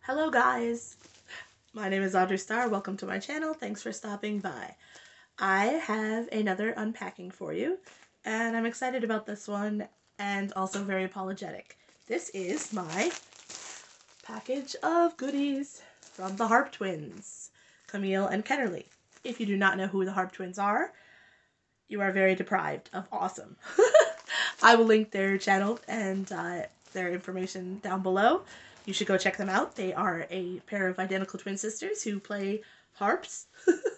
Hello guys, my name is Audrey Starr. Welcome to my channel. Thanks for stopping by. I have another unpacking for you and I'm excited about this one and also very apologetic. This is my package of goodies from the Harp Twins, Camille and Kennerly. If you do not know who the Harp Twins are, you are very deprived of awesome. I will link their channel and their information down below. You should go check them out. They are a pair of identical twin sisters who play harps.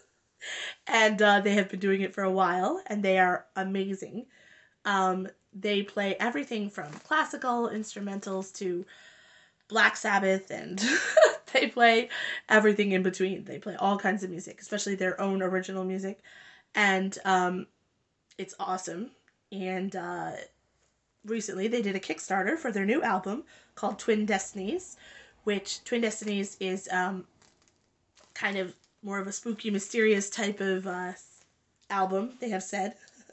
And they have been doing it for a while, and they are amazing. They play everything from classical instrumentals to Black Sabbath, and they play everything in between. They play all kinds of music, especially their own original music. And it's awesome. And recently they did a Kickstarter for their new album called Twin Destinies, which Twin Destinies is kind of more of a spooky, mysterious type of album, they have said.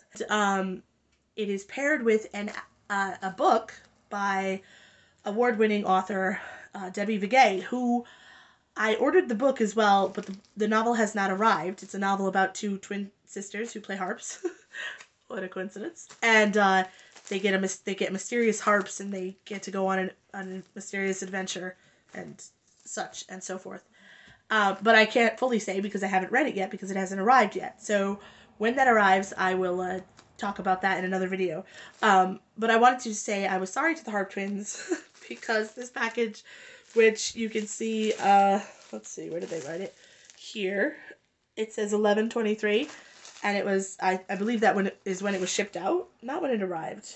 It is paired with a book by award-winning author Debbie Vigay, who I ordered the book as well, but the novel has not arrived. It's a novel about two twin sisters who play harps. What a coincidence. And they get mysterious harps, and they get to go on a mysterious adventure and such and so forth. But I can't fully say because I haven't read it yet because it hasn't arrived yet. So when that arrives, I will talk about that in another video. But I wanted to say I was sorry to the Harp Twins because this package, which you can see, let's see, where did they write it? Here. It says 11/23. And it was, I believe that is when it was shipped out, not when it arrived.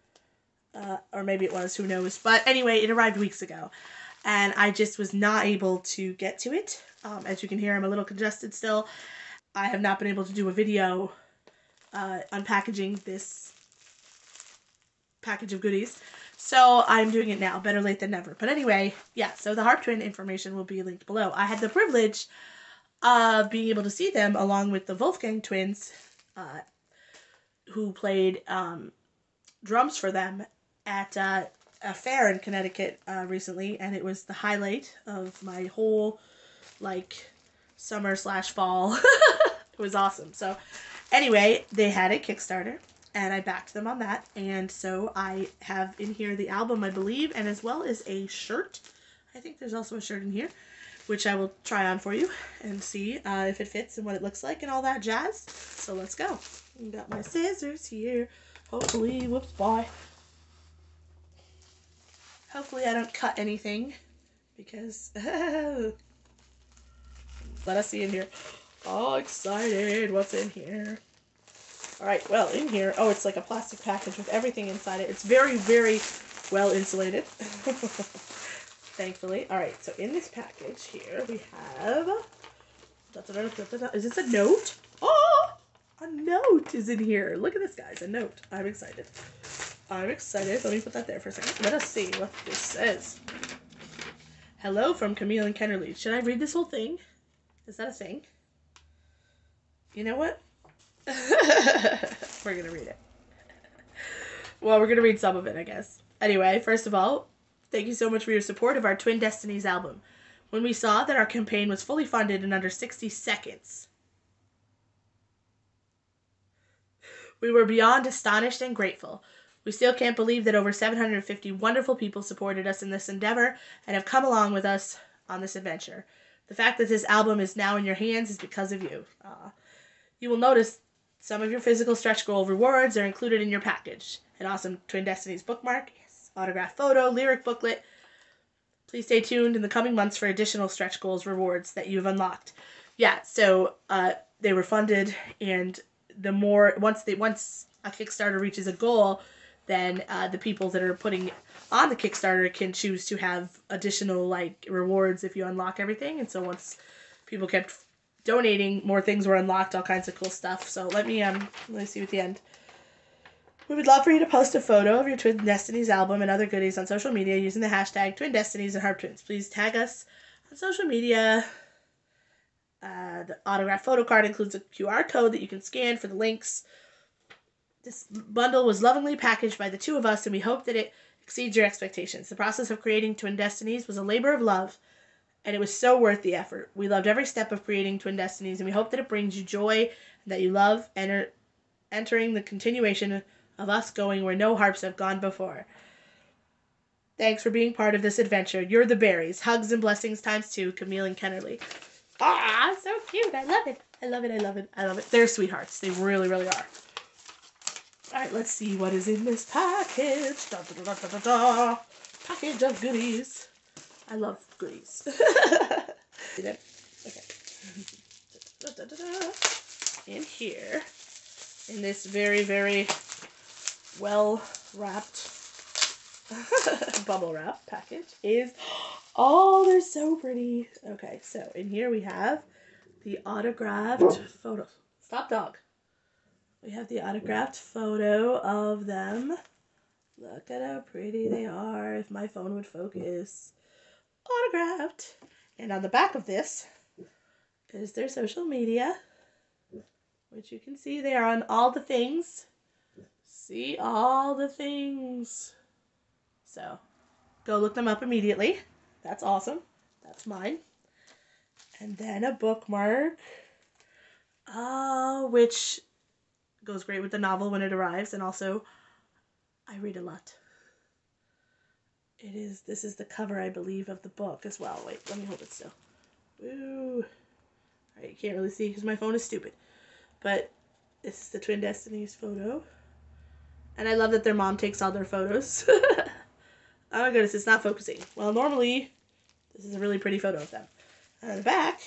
Or maybe it was, who knows. But anyway, it arrived weeks ago. And I just was not able to get to it. As you can hear, I'm a little congested still. I have not been able to do a video unpackaging this package of goodies. So I'm doing it now. Better late than never. But anyway, yeah, so the Harp Twin information will be linked below. I had the privilege being able to see them along with the Wolfgang twins, who played drums for them at a fair in Connecticut recently, and it was the highlight of my whole, like, summer/fall. It was awesome. So anyway, they had a Kickstarter, and I backed them on that, and so I have in here the album, I believe, and as well as a shirt. I think there's also a shirt in here, which I will try on for you and see if it fits and what it looks like and all that jazz. So let's go. Got my scissors here. Hopefully, whoops, bye. Hopefully I don't cut anything because let us see in here. Oh, excited. What's in here? All right, well, in here, oh, it's like a plastic package with everything inside it. It's very, very well insulated. Thankfully. Alright, so in this package here we have... Is this a note? Oh! A note is in here. Look at this, guys. A note. I'm excited. I'm excited. Let me put that there for a second. Let us see what this says. Hello from Camille and Kennerly. Should I read this whole thing? Is that a thing? You know what? We're going to read it. Well, we're going to read some of it, I guess. Anyway, first of all, thank you so much for your support of our Twin Destinies album. When we saw that our campaign was fully funded in under 60 seconds, we were beyond astonished and grateful. We still can't believe that over 750 wonderful people supported us in this endeavor and have come along with us on this adventure. The fact that this album is now in your hands is because of you. You will notice some of your physical stretch goal rewards are included in your package. An awesome Twin Destinies bookmark, autographed photo, lyric booklet. Please stay tuned in the coming months for additional stretch goals rewards that you've unlocked. Yeah, so they were funded, and the more once a Kickstarter reaches a goal, then the people that are putting on the Kickstarter can choose to have additional like rewards if you unlock everything. And so once people kept donating, more things were unlocked, all kinds of cool stuff. So let me see at the end. We would love for you to post a photo of your Twin Destinies album and other goodies on social media using the hashtag Twin Destinies and Harp Twins. Please tag us on social media. The autograph photo card includes a QR code that you can scan for the links. This bundle was lovingly packaged by the two of us, and we hope that it exceeds your expectations. The process of creating Twin Destinies was a labor of love and it was so worth the effort. We loved every step of creating Twin Destinies, and we hope that it brings you joy, and that you love entering the continuation of us going where no harps have gone before. Thanks for being part of this adventure. You're the berries. Hugs and blessings ×2, Camille and Kennerly. Ah, so cute. I love it. I love it. I love it. I love it. They're sweethearts. They really, really are. All right, let's see what is in this package. Da, da, da, da, da, da. Package of goodies. I love goodies. Okay. Da, da, da, da. In here, in this very, very well wrapped bubble wrap package is, oh, they're so pretty. Okay, so in here we have the autographed photo. Stop, dog. We have the autographed photo of them. Look at how pretty they are. If my phone would focus. Autographed. And on the back of this is their social media, which you can see they are on all the things. See all the things. So go look them up immediately. That's awesome. That's mine. And then a bookmark, which goes great with the novel when it arrives. And also, I read a lot. This is the cover, I believe, of the book as well. Wait, let me hold it still. Woo. All right, you can't really see because my phone is stupid. But this is the Twin Destinies photo. And I love that their mom takes all their photos. Oh my goodness, it's not focusing. Well, normally, this is a really pretty photo of them. And on the back,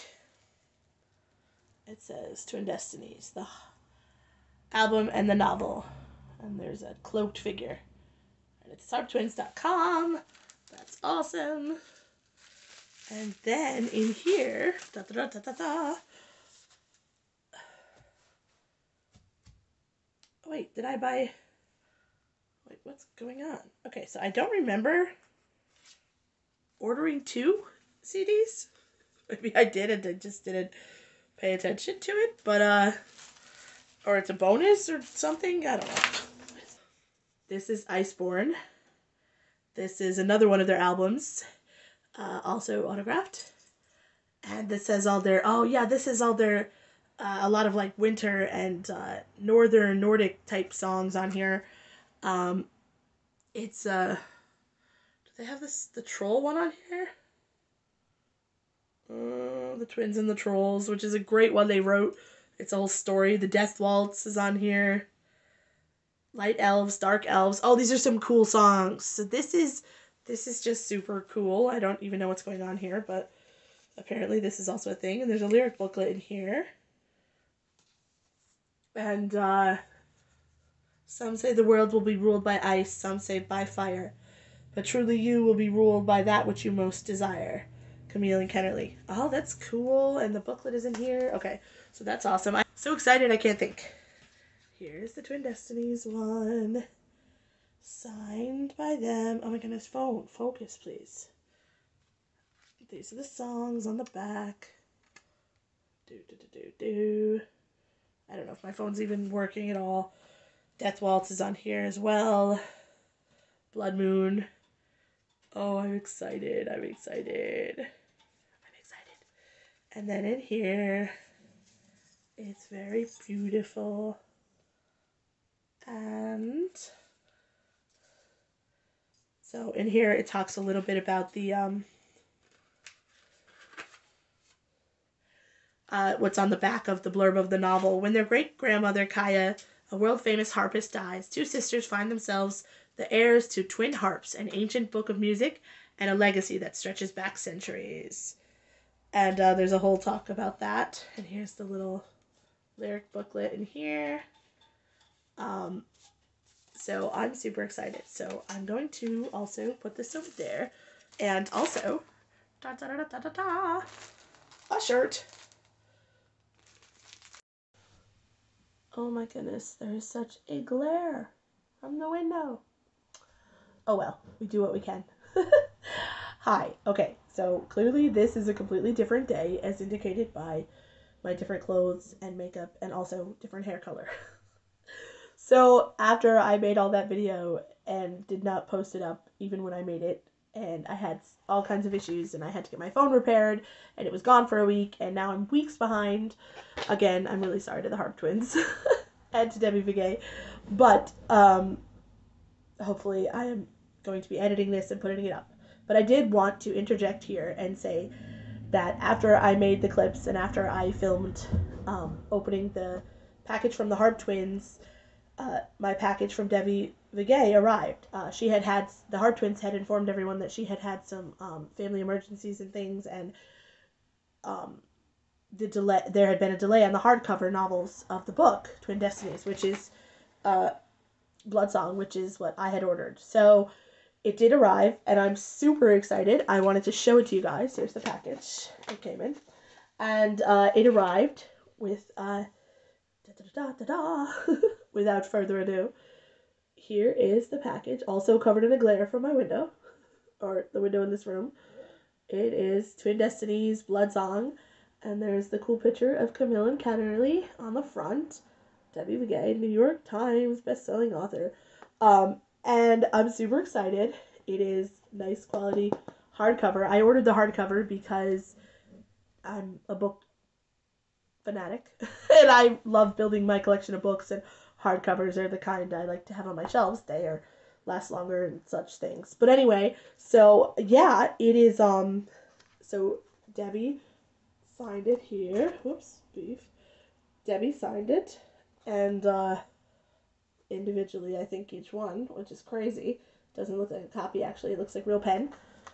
it says Twin Destinies, the album and the novel. And there's a cloaked figure. And it's harptwins.com. That's awesome. And then in here, da da da da da da. Wait, did I buy... Wait, what's going on? Okay, so I don't remember ordering 2 CDs. Maybe I did and I just didn't pay attention to it, but, or it's a bonus or something, I don't know. This is Iceborne. This is another one of their albums, also autographed. And this says all their, oh yeah, this is all their, a lot of like winter and northern Nordic type songs on here. It's, do they have the troll one on here? The Twins and the Trolls, which is a great one they wrote. It's a whole story. The Death Waltz is on here. Light Elves, Dark Elves. Oh, these are some cool songs. So this is just super cool. I don't even know what's going on here, but apparently this is also a thing. And there's a lyric booklet in here. And, some say the world will be ruled by ice, some say by fire. But truly you will be ruled by that which you most desire. Camille and Kennerly. Oh, that's cool. And the booklet is in here. Okay, so that's awesome. I'm so excited I can't think. Here's the Twin Destinies one. Signed by them. Oh my goodness, phone. Focus, please. These are the songs on the back. I don't know if my phone's even working at all. Death Waltz is on here as well. Blood Moon. Oh, I'm excited. I'm excited. I'm excited. And then in here, it's very beautiful. And so in here, it talks a little bit about the, what's on the back of the blurb of the novel. When their great-grandmother, Kaya, a world-famous harpist, dies, 2 sisters find themselves the heirs to twin harps, an ancient book of music, and a legacy that stretches back centuries. And there's a whole talk about that. And here's the little lyric booklet in here. So I'm super excited. So I'm going to also put this over there. And also, a shirt. Oh my goodness, there is such a glare from the window. Oh well, we do what we can. Hi. Okay, so clearly this is a completely different day as indicated by my different clothes and makeup and also different hair color. So after I made all that video and did not post it up even when I made it and I had all kinds of issues, and I had to get my phone repaired, and it was gone for a week, and now I'm weeks behind. Again, I'm really sorry to the Harp Twins and to Debbie Vigay, but hopefully I am going to be editing this and putting it up. But I did want to interject here and say that after I made the clips and after I filmed opening the package from the Harp Twins, my package from Debbie Vigay arrived. The Harp Twins had informed everyone that she had some family emergencies and things, and there had been a delay on the hardcover novels of the book, Twin Destinies, which is Bloodsong, which is what I had ordered. So it did arrive, and I'm super excited. I wanted to show it to you guys. Here's the package it came in. And it arrived with, without further ado, here is the package, also covered in a glare from my window, or the window in this room. It is Twin Destinies, Bloodsong, and there's the cool picture of Camille and Kennerly on the front. Debbie Vigay, New York Times best-selling author. And I'm super excited. It is nice quality hardcover. I ordered the hardcover because I'm a book fanatic, and I love building my collection of books, and hardcovers are the kind I like to have on my shelves. They last longer and such things. But anyway, so yeah, it is, so Debbie signed it here. Whoops, beef. Debbie signed it, and individually, I think, each one, which is crazy. Doesn't look like a copy, actually. It looks like real pen.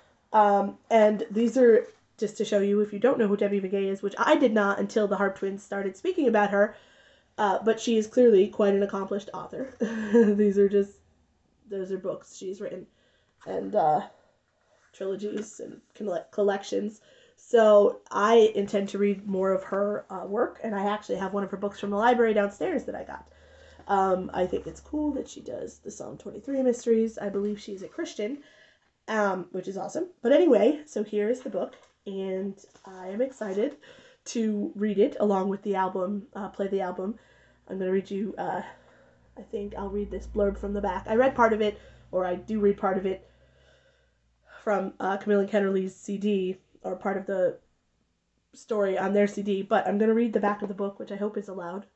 And these are just to show you, if you don't know who Debbie Vigay is, which I did not until the Harp Twins started speaking about her, but she is clearly quite an accomplished author. Those are books she's written, and trilogies and collections. So I intend to read more of her work, and I actually have one of her books from the library downstairs that I got. I think it's cool that she does the Psalm 23 mysteries. I believe she's a Christian, which is awesome. But anyway, so here is the book, and I am excited to read it along with the album, play the album. I'm going to read you, I think I'll read this blurb from the back. I read part of it, or I do read part of it from Camille and Kennerly's CD, or part of the story on their CD, but I'm going to read the back of the book, which I hope is allowed.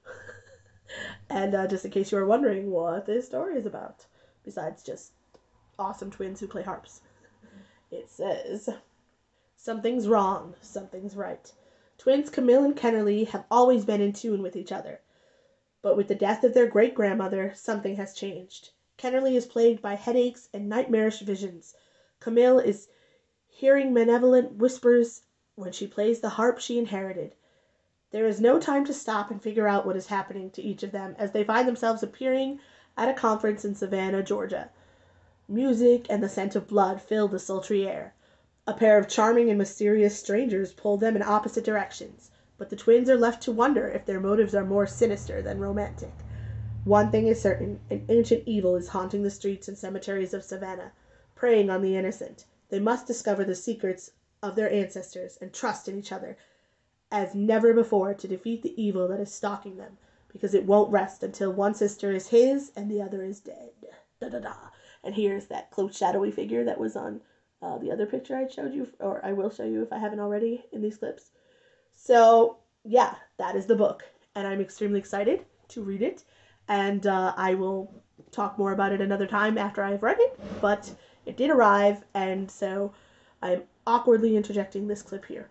And just in case you are wondering what this story is about, besides just awesome twins who play harps. It says, something's wrong, something's right. Twins Camille and Kennerly have always been in tune with each other. But with the death of their great-grandmother, something has changed. Kennerly is plagued by headaches and nightmarish visions. Camille is hearing malevolent whispers when she plays the harp she inherited. There is no time to stop and figure out what is happening to each of them as they find themselves appearing at a conference in Savannah, Georgia. Music and the scent of blood fill the sultry air. A pair of charming and mysterious strangers pull them in opposite directions, but the twins are left to wonder if their motives are more sinister than romantic. One thing is certain, an ancient evil is haunting the streets and cemeteries of Savannah, preying on the innocent. They must discover the secrets of their ancestors and trust in each other as never before to defeat the evil that is stalking them, because it won't rest until one sister is his and the other is dead. Da da da. And here's that close shadowy figure that was on the other picture I showed you, or I will show you if I haven't already in these clips. So yeah, that is the book, and I'm extremely excited to read it, and I will talk more about it another time after I've read it, but it did arrive, and so I'm awkwardly interjecting this clip here.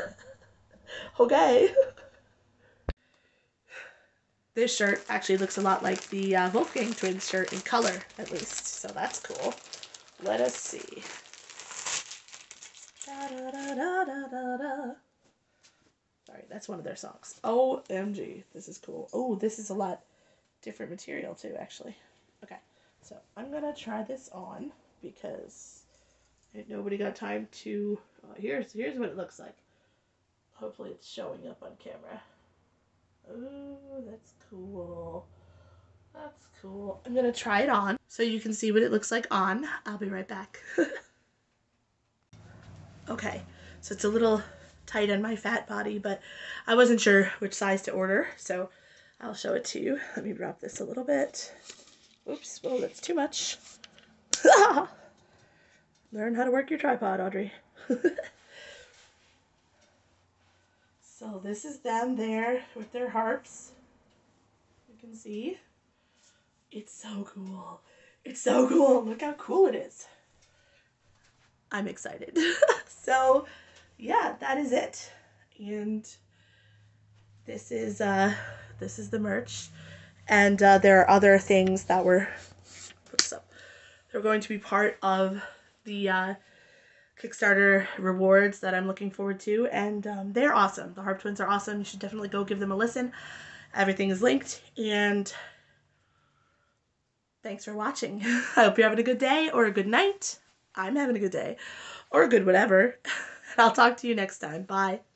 Okay. This shirt actually looks a lot like the Wolfgang Twins shirt in color, at least, so that's cool. Let us see. Da, da, da, da, da, da. Sorry, that's one of their songs. OMG, this is cool. Oh, this is a lot different material too, actually. Okay, so I'm gonna try this on because nobody got time to. Here's what it looks like. Hopefully it's showing up on camera. Oh, that's cool. That's cool. I'm gonna try it on so you can see what it looks like on. I'll be right back. Okay, so it's a little tight on my fat body, but I wasn't sure which size to order, so I'll show it to you. Let me wrap this a little bit. Oops, oh, that's too much. Learn how to work your tripod, Audrey. So this is them there with their harps. You can see. It's so cool. It's so cool. Look how cool it is. I'm excited. So yeah, that is it. And this is the merch. And there are other things that were they're going to be part of the Kickstarter rewards that I'm looking forward to, and they're awesome. The Harp Twins are awesome. You should definitely go give them a listen. Everything is linked, and thanks for watching. I hope you're having a good day or a good night. I'm having a good day or a good whatever. I'll talk to you next time. Bye.